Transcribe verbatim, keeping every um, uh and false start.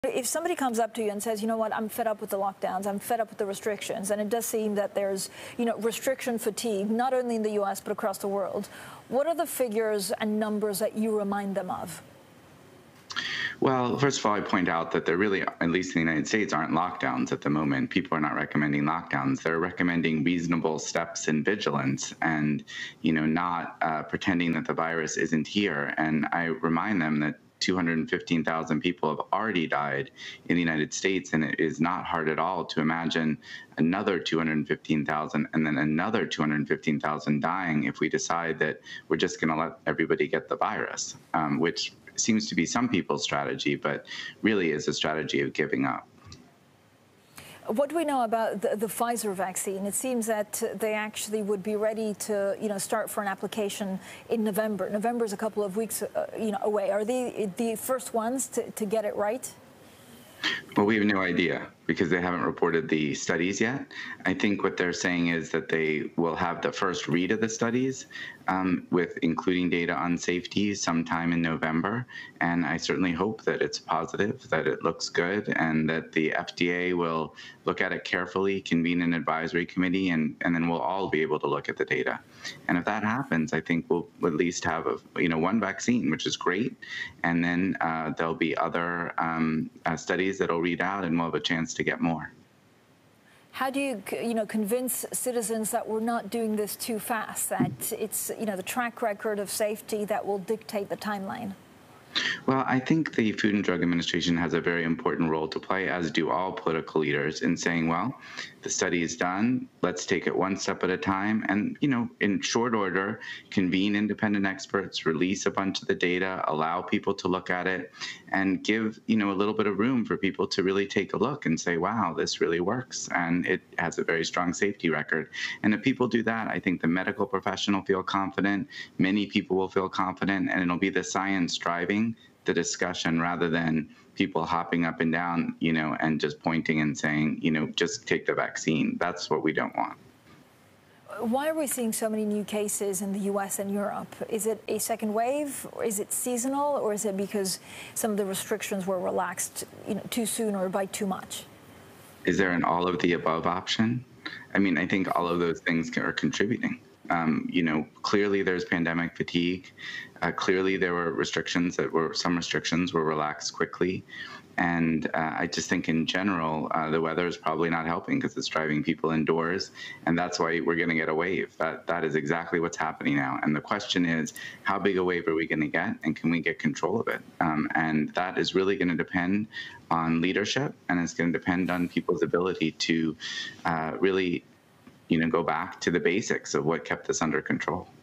If somebody comes up to you and says, you know what, I'm fed up with the lockdowns, I'm fed up with the restrictions, and it does seem that there's, you know, restriction fatigue, not only in the U S, but across the world, what are the figures and numbers that you remind them of? Well, first of all, I point out that there really, at least in the United States, aren't lockdowns at the moment. People are not recommending lockdowns. They're recommending reasonable steps and vigilance and, you know, not uh, pretending that the virus isn't here. And I remind them that two hundred fifteen thousand people have already died in the United States, and it is not hard at all to imagine another two hundred fifteen thousand and then another two hundred fifteen thousand dying if we decide that we're just going to let everybody get the virus, um, which seems to be some people's strategy, but really is a strategy of giving up. What do we know about the, the Pfizer vaccine? It seems that they actually would be ready to, you know, start for an application in November. November is a couple of weeks, uh, you know, away. Are they the first ones to, to get it right? Well, we have no idea because they haven't reported the studies yet. I think what they're saying is that they will have the first read of the studies um, with including data on safety sometime in November. And I certainly hope that it's positive, that it looks good, and that the F D A will look at it carefully, convene an advisory committee, and, and then we'll all be able to look at the data. And if that happens, I think we'll at least have a, you know, one vaccine, which is great. And then uh, there'll be other um, uh, studies that'll read out, and we'll have a chance to get more. How do you, you know, convince citizens that we're not doing this too fast, that it's, you know, the track record of safety that will dictate the timeline? Well, I think the Food and Drug Administration has a very important role to play, as do all political leaders, in saying, well, the study is done, let's take it one step at a time, and, you know, in short order, convene independent experts, release a bunch of the data, allow people to look at it, and give, you know, a little bit of room for people to really take a look and say, wow, this really works, and it has a very strong safety record. And if people do that, I think the medical profession will feel confident, many people will feel confident, and it'll be the science driving the discussion rather than people hopping up and down, you know, and just pointing and saying, you know, just take the vaccine. That's what we don't want. Why are we seeing so many new cases in the U S and Europe? Is it a second wave, or is it seasonal, or is it because some of the restrictions were relaxed, you know, too soon or by too much? Is there an all of the above option? I mean, I think all of those things are contributing. Um, you know, clearly there's pandemic fatigue. Uh, clearly there were restrictions that were, some restrictions were relaxed quickly. And uh, I just think in general, uh, the weather is probably not helping because it's driving people indoors. And that's why we're going to get a wave. That, that is exactly what's happening now. And the question is, how big a wave are we going to get? And can we get control of it? Um, and that is really going to depend on leadership. And it's going to depend on people's ability to uh, really, you know, go back to the basics of what kept us under control.